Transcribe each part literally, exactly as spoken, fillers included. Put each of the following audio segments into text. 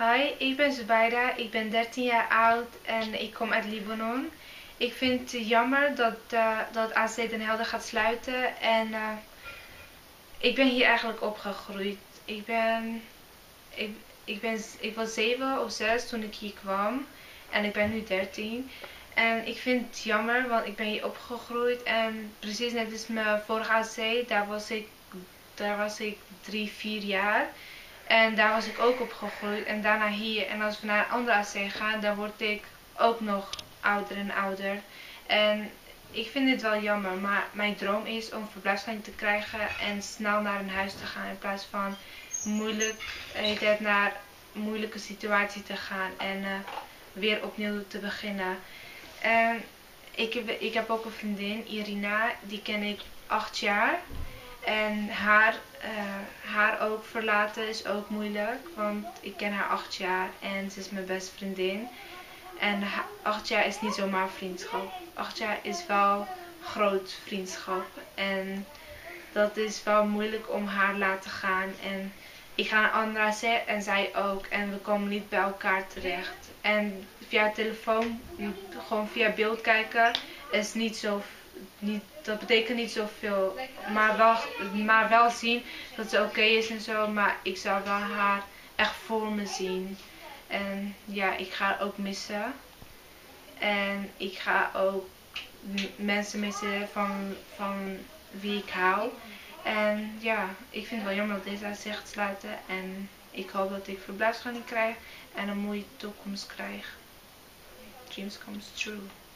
Hi, ik ben Zubaida, ik ben dertien jaar oud en ik kom uit Libanon. Ik vind het jammer dat, uh, dat A Z Den Helder gaat sluiten en uh, ik ben hier eigenlijk opgegroeid. Ik ben, ik, ik, ben, ik was zeven of zes toen ik hier kwam en ik ben nu dertien. En ik vind het jammer, want ik ben hier opgegroeid en precies net als mijn vorige A Z, daar was ik, daar was ik drie, vier jaar. En daar was ik ook opgegroeid en daarna hier. En als we naar een andere A C gaan, dan word ik ook nog ouder en ouder. En ik vind dit wel jammer, maar mijn droom is om verblijfsvergunning te krijgen en snel naar een huis te gaan. In plaats van moeilijk, heet naar een moeilijke situatie te gaan en uh, weer opnieuw te beginnen. En ik heb, ik heb ook een vriendin, Irina, die ken ik acht jaar. En haar, uh, haar ook verlaten is ook moeilijk, want ik ken haar acht jaar en ze is mijn beste vriendin. En acht jaar is niet zomaar vriendschap. Acht jaar is wel groot vriendschap. En dat is wel moeilijk om haar laten gaan. En ik ga naar andere A C en zij ook. En we komen niet bij elkaar terecht. En via telefoon, gewoon via beeld kijken, is niet zo, niet, dat betekent niet zoveel. Maar wel, maar wel zien dat ze oké okay is en zo. Maar ik zou wel haar echt voor me zien. En ja, ik ga haar ook missen. En ik ga ook mensen missen van, van wie ik hou. En ja, ik vind het wel jammer dat deze A C gaat sluiten. En ik hoop dat ik verblijfsvergunning krijg en een mooie toekomst krijg. Dreams comes true.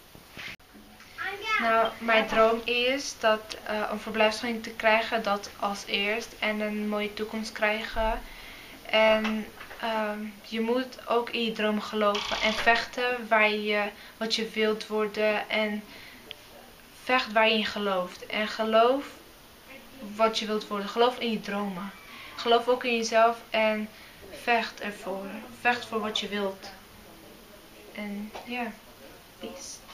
Nou, mijn droom is dat uh, een verblijfsvergunning te krijgen, dat als eerst. En een mooie toekomst krijgen. En um, je moet ook in je droom geloven en vechten waar je, wat je wilt worden. En vecht waar je in gelooft. En geloof wat je wilt worden. Geloof in je dromen. Geloof ook in jezelf en vecht ervoor. Vecht voor wat je wilt. En ja, yeah. Peace.